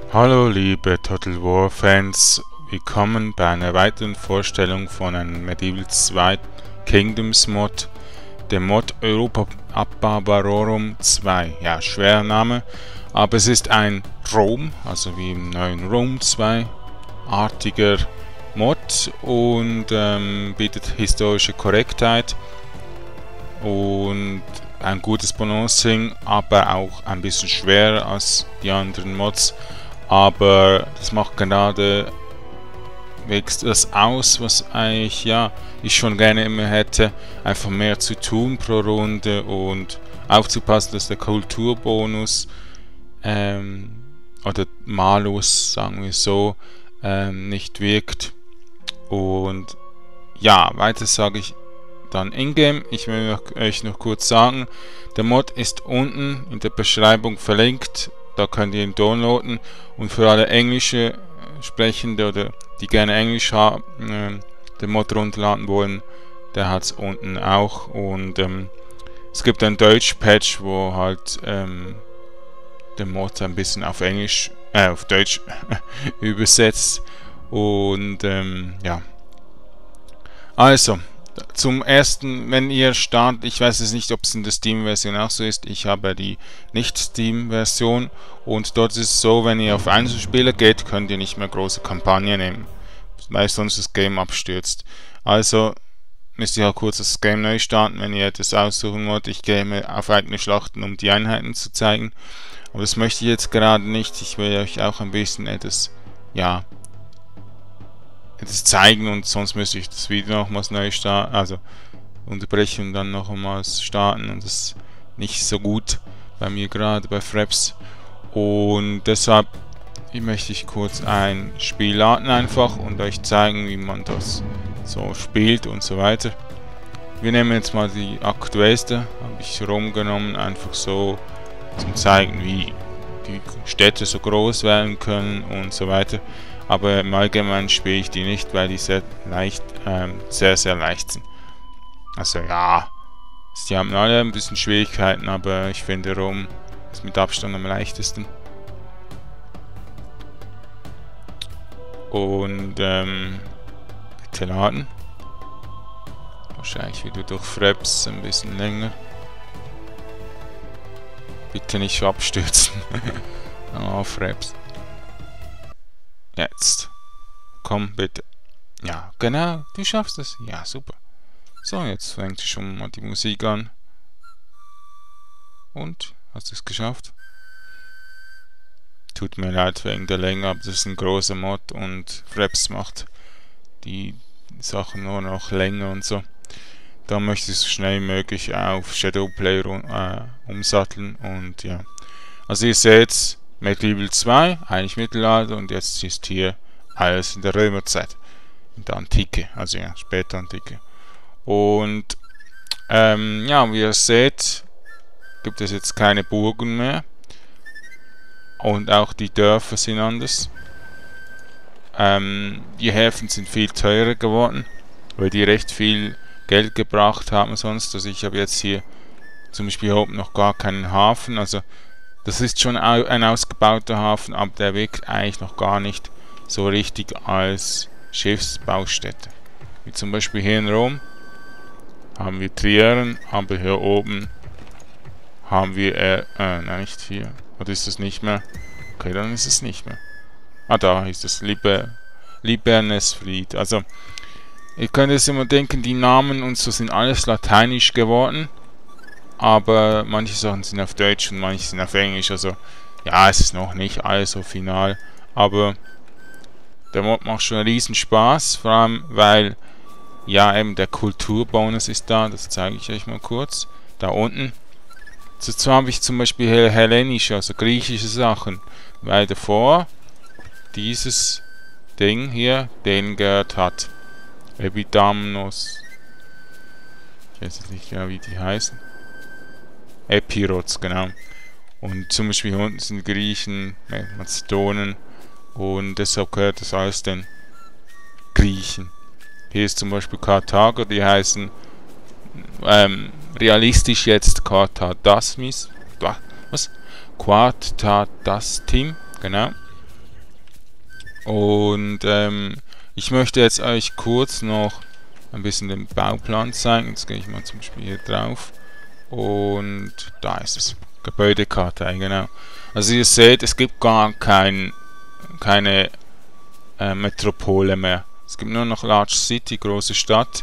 Hallo liebe Total War Fans, willkommen bei einer weiteren Vorstellung von einem Medieval 2 Kingdoms Mod, dem Mod Europa Barbarorum 2. Ja, schwerer Name, aber es ist ein Rom, also wie im neuen Rom 2 artiger Mod und bietet historische Korrektheit und ein gutes Balancing, aber auch ein bisschen schwerer als die anderen Mods. Aber das macht gerade wächst das aus, was eigentlich ich schon gerne immer hätte, einfach mehr zu tun pro Runde und aufzupassen, dass der Kulturbonus oder Malus, sagen wir so, nicht wirkt. Und ja, weiter sage ich dann in-game. Ich will euch noch kurz sagen, der Mod ist unten in der Beschreibung verlinkt. Da könnt ihr ihn downloaden, und für alle englische Sprechende oder die gerne Englisch haben, den Mod runterladen wollen, der hat es unten auch. Und es gibt ein Deutsch-Patch, wo halt der Mod ein bisschen auf Englisch, auf Deutsch übersetzt. Und ja. Also, zum ersten, wenn ihr startet, ich weiß es nicht, ob es in der Steam-Version auch so ist, ich habe die Nicht-Steam-Version und dort ist es so, wenn ihr auf Einzelspieler geht, könnt ihr nicht mehr große Kampagne nehmen, weil sonst das Game abstürzt. Also müsst ihr halt kurz das Game neu starten, wenn ihr etwas aussuchen wollt. Ich gehe mal auf eigene Schlachten, um die Einheiten zu zeigen, aber das möchte ich jetzt gerade nicht. Ich will euch auch ein bisschen etwas, zeigen, und sonst müsste ich das Video nochmals neu starten, also unterbrechen und dann nochmals starten, und das ist nicht so gut bei mir gerade bei Fraps. Und deshalb möchte ich kurz ein Spiel laden einfach und euch zeigen, wie man das so spielt und so weiter. Wir nehmen jetzt mal die aktuellste, habe ich rumgenommen, einfach so zum zeigen, wie die Städte so groß werden können und so weiter. Aber im Allgemeinen spiele ich die nicht, weil die sehr leicht, sehr leicht sind. Also ja, sie haben alle ein bisschen Schwierigkeiten, aber ich finde Rom ist mit Abstand am leichtesten. Und bitte laden. Wahrscheinlich wieder durch Fraps ein bisschen länger. Bitte nicht abstürzen. Oh, Fraps. Jetzt. Komm, bitte. Ja, genau. Du schaffst es. Ja, super. So, jetzt fängt schon mal die Musik an. Und? Hast du es geschafft? Tut mir leid wegen der Länge, aber das ist ein großer Mod und Fraps macht die Sachen nur noch länger und so. Da möchte ich so schnell wie möglich auf Shadowplay umsatteln und ja. Also ihr seht, Medieval 2, eigentlich Mittelalter, und jetzt ist hier alles in der Römerzeit, in der Antike, also ja, später Antike. Und ja, wie ihr seht, gibt es jetzt keine Burgen mehr, und auch die Dörfer sind anders. Die Häfen sind viel teurer geworden, weil die recht viel Geld gebracht haben sonst. Also ich habe jetzt hier zum Beispiel oben noch gar keinen Hafen, also das ist schon ein ausgebauter Hafen, aber der wirkt eigentlich noch gar nicht so richtig als Schiffsbaustätte. Wie zum Beispiel hier in Rom haben wir Trieren, aber hier oben haben wir, nein, nicht hier. Oder ist das nicht mehr? Okay, dann ist es nicht mehr. Ah, da ist es Libernesfried. Also, ihr könnt jetzt immer denken, die Namen und so sind alles lateinisch geworden. Aber manche Sachen sind auf Deutsch und manche sind auf Englisch, also ja, es ist noch nicht alles so final, aber der Mod macht schon einen riesen Spaß, vor allem weil ja eben der Kulturbonus ist da, das zeige ich euch mal kurz, da unten. Dazu habe ich zum Beispiel hellenische, also griechische Sachen, weil davor dieses Ding hier denen gehört hat. Epidamnos, ich weiß jetzt nicht genau, wie die heißen. Epirots, genau. Und zum Beispiel hier unten sind Griechen, Mazedonen, und deshalb gehört das alles den Griechen. Hier ist zum Beispiel Karthager, die heißen realistisch jetzt Quartadasmis. Was? Quartadastim, genau. Und ich möchte jetzt euch kurz noch ein bisschen den Bauplan zeigen. Jetzt gehe ich mal zum Beispiel hier drauf. Und da ist es. Gebäudekarte, genau. Also ihr seht, es gibt gar keine Metropole mehr. Es gibt nur noch Large City, große Stadt.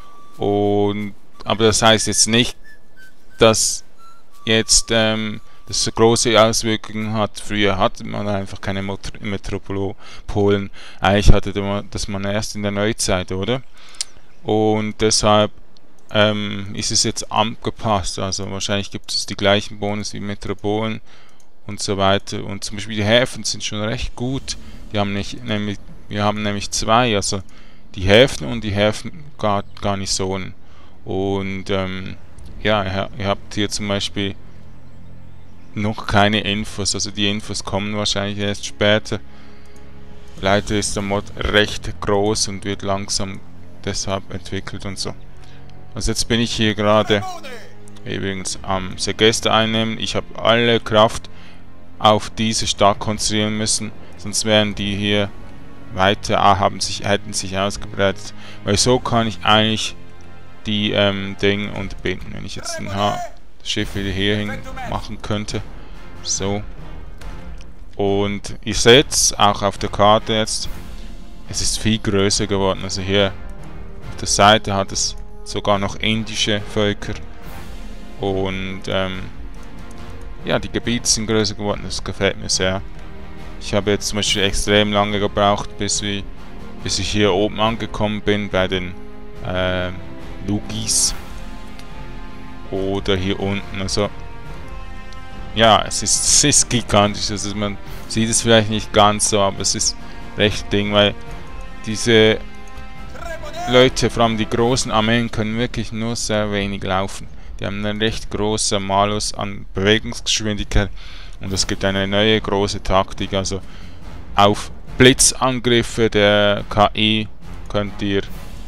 Aber das heißt jetzt nicht, dass jetzt das so große Auswirkungen hat. Früher hatte man einfach keine Metropolen. Eigentlich hatte das man erst in der Neuzeit, oder? Und deshalb ist es jetzt angepasst. Also wahrscheinlich gibt es die gleichen Bonus wie Metropolen und so weiter. Und zum Beispiel die Häfen sind schon recht gut. Wir haben nämlich zwei, also die Häfen und die Häfengarnisonen. Und ja, ihr habt hier zum Beispiel noch keine Infos, also die Infos kommen wahrscheinlich erst später. Leider ist der Mod recht groß und wird langsam deshalb entwickelt und so. Also jetzt bin ich hier gerade übrigens am Segeste einnehmen. Ich habe alle Kraft auf diese Stadt konzentrieren müssen, sonst wären die hier weiter hätten sich ausgebreitet. Weil so kann ich eigentlich die Dinge unterbinden. Wenn ich jetzt ein Schiff wieder hierhin machen könnte. So. Und ihr seht es auch auf der Karte jetzt. Es ist viel größer geworden. Also hier auf der Seite hat es sogar noch indische Völker. Und ja, die Gebiete sind größer geworden. Das gefällt mir sehr. Ich habe jetzt zum Beispiel extrem lange gebraucht, bis ich hier oben angekommen bin bei den Lugis. Oder hier unten, also ja, es ist gigantisch, also man sieht es vielleicht nicht ganz so, aber es ist recht Ding, weil diese Leute, vor allem die großen Armeen, können wirklich nur sehr wenig laufen. Die haben einen recht großen Malus an Bewegungsgeschwindigkeit und es gibt eine neue große Taktik, also auf Blitzangriffe der KI könnt ihr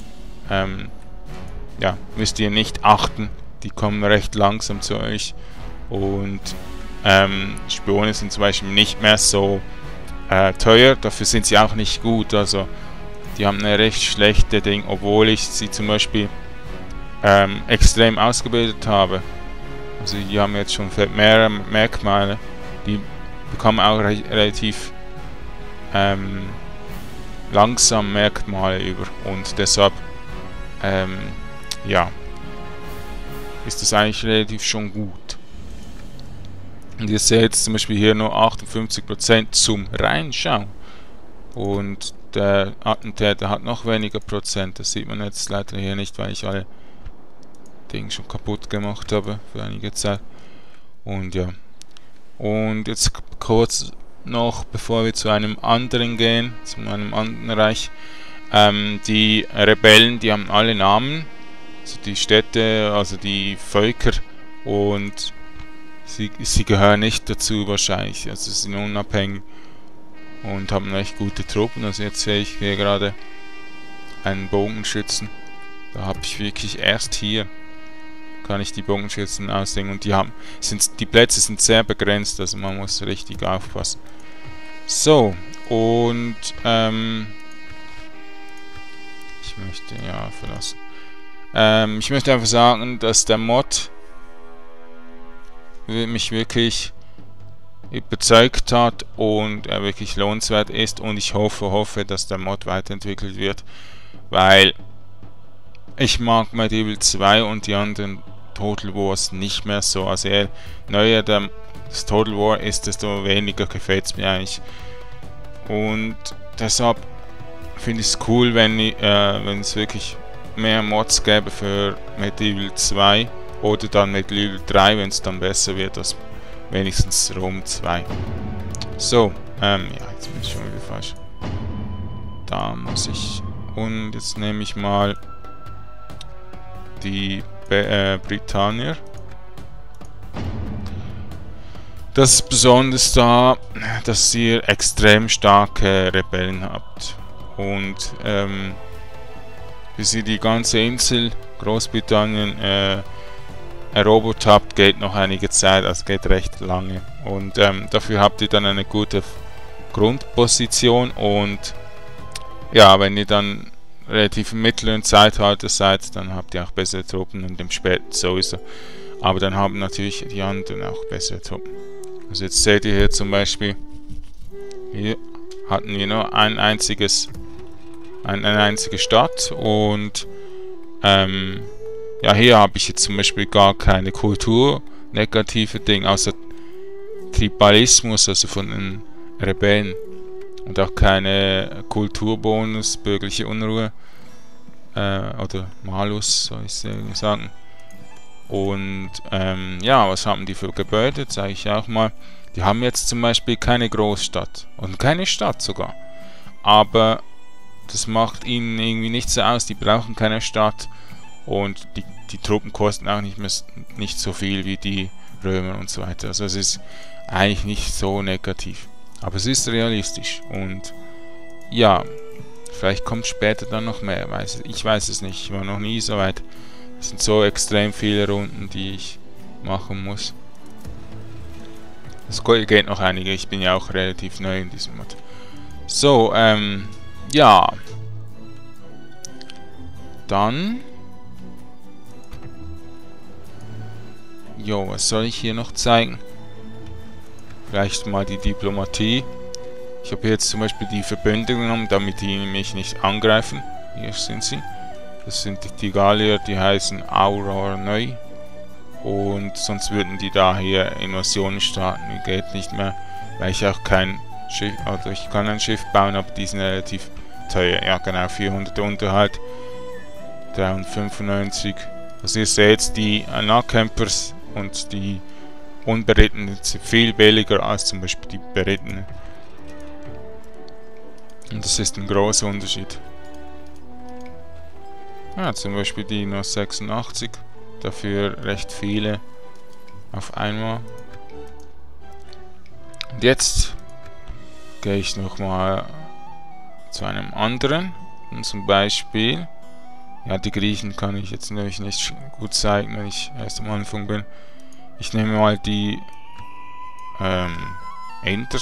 ja, müsst ihr nicht achten. Die kommen recht langsam zu euch und Spione sind zum Beispiel nicht mehr so teuer, dafür sind sie auch nicht gut, also die haben eine recht schlechte Ding, obwohl ich sie zum Beispiel extrem ausgebildet habe. Also die haben jetzt schon mehrere Merkmale, die bekommen auch relativ langsam Merkmale über und deshalb ja, ist das eigentlich relativ schon gut. Und ihr seht zum Beispiel hier nur 58% zum Reinschauen. Und der Attentäter hat noch weniger Prozent. Das sieht man jetzt leider hier nicht, weil ich alle Dinge schon kaputt gemacht habe für einige Zeit. Und ja. Und jetzt kurz noch, bevor wir zu einem anderen gehen, zu einem anderen Reich. Die Rebellen, die haben alle Namen. Also die Städte, also die Völker, und sie gehören nicht dazu wahrscheinlich, also sie sind unabhängig und haben recht gute Truppen. Also jetzt sehe ich hier gerade einen Bogenschützen, da habe ich wirklich erst hier, kann ich die Bogenschützen auslegen und die Plätze sind sehr begrenzt, also man muss richtig aufpassen. So, und ich möchte ja verlassen. Ich möchte einfach sagen, dass der Mod mich wirklich überzeugt hat und er wirklich lohnenswert ist, und ich hoffe, dass der Mod weiterentwickelt wird, weil ich mag Medieval 2 und die anderen Total Wars nicht mehr so. Also je neuer das Total War ist, desto weniger gefällt es mir eigentlich. Und deshalb finde ich es cool, wenn es wirklich mehr Mods gäbe für Medieval 2 oder dann Medieval 3, wenn es dann besser wird als wenigstens Rom 2. So, ja, jetzt bin ich schon wieder falsch. Da muss ich, und jetzt nehme ich mal die Britannier. Das ist besonders da, dass ihr extrem starke Rebellen habt. Und bis ihr die ganze Insel Großbritannien erobert habt, geht noch einige Zeit, also geht recht lange. Und dafür habt ihr dann eine gute Grundposition. Und ja, wenn ihr dann relativ im mittleren Zeitalter seid, dann habt ihr auch bessere Truppen und im späten sowieso. Aber dann haben natürlich die anderen auch bessere Truppen. Also jetzt seht ihr hier zum Beispiel, hier hatten wir nur eine einzige Stadt und ja, hier habe ich jetzt zum Beispiel gar keine kulturnegative Dinge, außer Tribalismus, also von den Rebellen. Und auch keine Kulturbonus, bürgerliche Unruhe oder Malus, soll ich sagen. Und ja, was haben die für Gebäude? Zeige ich auch mal. Die haben jetzt zum Beispiel keine Großstadt und keine Stadt sogar. Aber das macht ihnen irgendwie nichts aus. Die brauchen keine Stadt und die Truppen kosten auch nicht so viel wie die Römer und so weiter. Also es ist eigentlich nicht so negativ. Aber es ist realistisch und ja, vielleicht kommt später dann noch mehr. Ich weiß es nicht. Ich war noch nie so weit. Es sind so extrem viele Runden, die ich machen muss. Es geht noch einige. Ich bin ja auch relativ neu in diesem Mod. So, ja. Dann. Jo, was soll ich hier noch zeigen? Vielleicht mal die Diplomatie. Ich habe jetzt zum Beispiel die Verbünde genommen, damit die mich nicht angreifen. Hier sind sie. Das sind die Gallier, die heißen Aurora Neu. Und sonst würden die da hier Invasionen starten. Geht nicht mehr, weil ich auch kein Schiff, also ich kann ein Schiff bauen, aber die sind relativ teuer. Ja genau, 400 Unterhalt, 395. Also ihr seht, die Nahkämpfers und die Unberittenen sind viel billiger als zum Beispiel die Berittenen. Und das ist ein großer Unterschied. Ja, zum Beispiel die nur 86, dafür recht viele auf einmal. Und jetzt gehe ich nochmal zu einem anderen. Und zum Beispiel, ja, die Griechen kann ich jetzt nämlich nicht gut zeigen, wenn ich erst am Anfang bin. Ich nehme mal die Enter.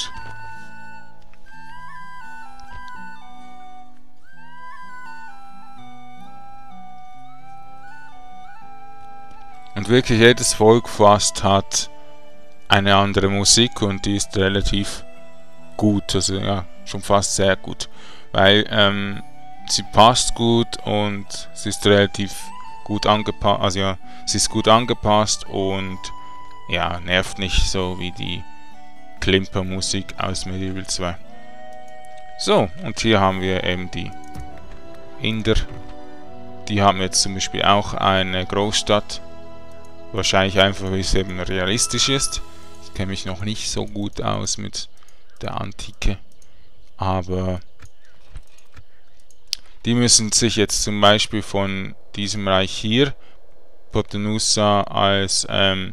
Und wirklich jedes Volk fast hat eine andere Musik und die ist relativ gut, also ja, schon fast sehr gut, weil sie passt gut und sie ist relativ gut angepasst, also ja, sie ist gut angepasst und ja, nervt nicht so wie die Klimpermusik aus Medieval 2. So, und hier haben wir eben die Inder, die haben jetzt zum Beispiel auch eine Großstadt. Wahrscheinlich einfach, weil es eben realistisch ist. Ich kenne mich noch nicht so gut aus mit der Antike. Aber die müssen sich jetzt zum Beispiel von diesem Reich hier, Hypotenusa, als,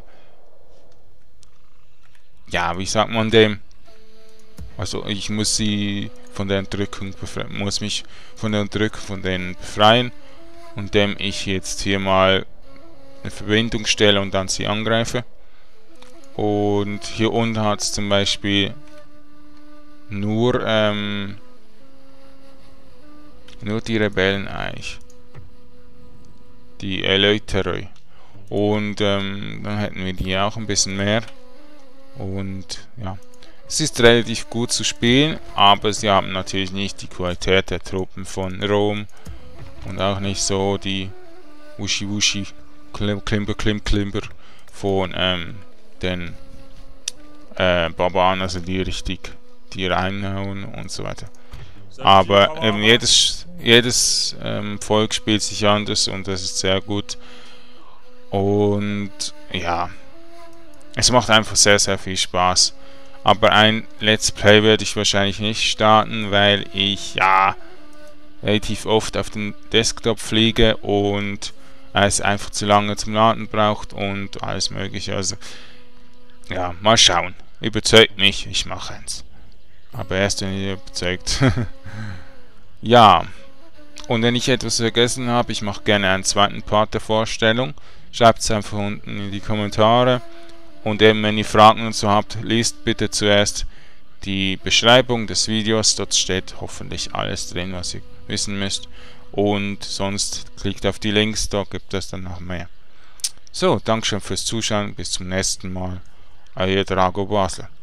ja, wie sagt man dem? Also ich muss sie von der Unterdrückung befreien, muss mich von der Unterdrückung von denen befreien, indem ich jetzt hier mal eine Verbindung stelle und dann sie angreife. Und hier unten hat es zum Beispiel nur die Rebellen eigentlich, die Eleuteroi. Und dann hätten wir die auch ein bisschen mehr. Und ja, es ist relativ gut zu spielen, aber sie haben natürlich nicht die Qualität der Truppen von Rom und auch nicht so die Wuschi Klimper von den Barbaren, also die richtig die reinhauen und so weiter. Aber eben jedes Volk spielt sich anders und das ist sehr gut. Und ja, es macht einfach sehr, sehr viel Spaß. Aber ein Let's Play werde ich wahrscheinlich nicht starten, weil ich ja relativ oft auf den Desktop fliege und es einfach zu lange zum Laden braucht und alles mögliche. Also ja, mal schauen. Überzeugt mich, ich mache eins. Aber erst wenn ihr überzeugt. Ja, und wenn ich etwas vergessen habe, ich mache gerne einen zweiten Part der Vorstellung. Schreibt es einfach unten in die Kommentare. Und eben, wenn ihr Fragen und so habt, liest bitte zuerst die Beschreibung des Videos. Dort steht hoffentlich alles drin, was ihr wissen müsst. Und sonst klickt auf die Links, da gibt es dann noch mehr. So, Dankeschön fürs Zuschauen, bis zum nächsten Mal. Euer Drago Basler.